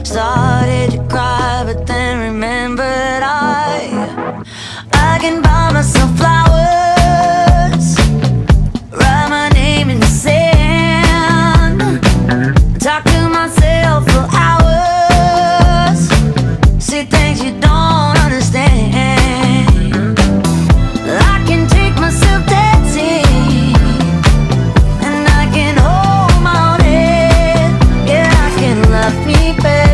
Started to cry, but then remembered I can buy myself flowers, write my name in the sand, talk to myself for hours, see things you don't understand. I can take myself dancing, and I can hold my own head. Yeah, I can love me better.